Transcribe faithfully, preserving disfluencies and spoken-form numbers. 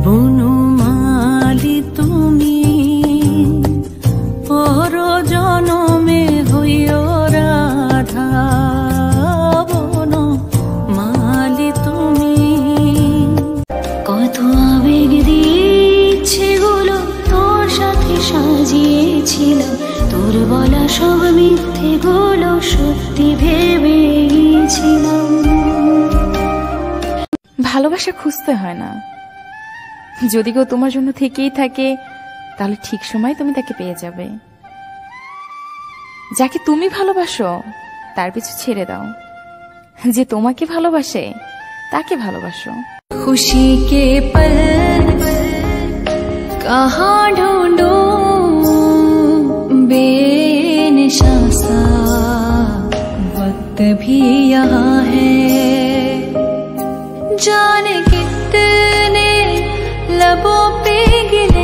বনমালী তুমি পর জনমে হইও রাধা, বনমালী তুমি। কত আবেগ দিচ্ছে গুলো তোর সাথে সাজিয়েছিল, তোর বলা সব মিথ্যে গুলো সত্যি ভেবে গিয়েছিলাম। ভালোবাসা খুঁজতে হয় না, যদি কেউ তোমার জন্য থেকেই থাকে তাহলে ঠিক সময় তুমি তাকে পেয়ে যাবে। যাকে তুমি ভালোবাসো তার পিছু ছেড়ে দাও, যে তোমাকে ভালোবাসে তাকে ভালোবাসো। खुशी के पल कहाँ ढूंढूं, बेनिशा सा वक्त भी यहाँ है, जाने कितने लबों पे गिले